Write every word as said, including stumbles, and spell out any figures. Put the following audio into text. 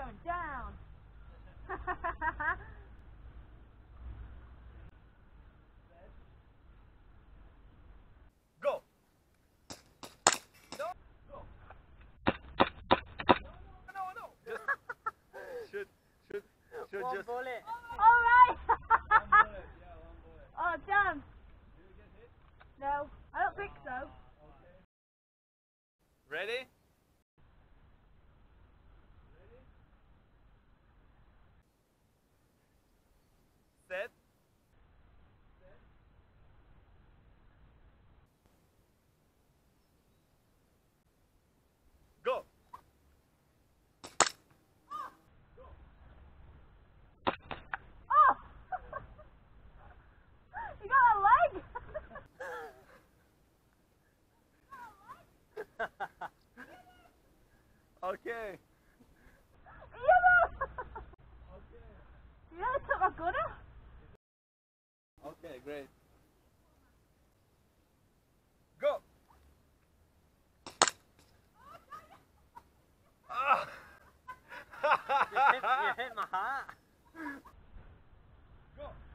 going down. Go. No. Go. No, no, no. Just should should should One just. bullet. All right. One bullet. Yeah, one bullet. Oh, damn. Did you get hit? No, I don't think so. Okay. Ready? Ready? Set. Set. Go. Oh! You got a leg? Okay. Yeah. Okay. You nearly took my gunner. Okay, great. Go. Ah. You hit, you hit my heart. Go.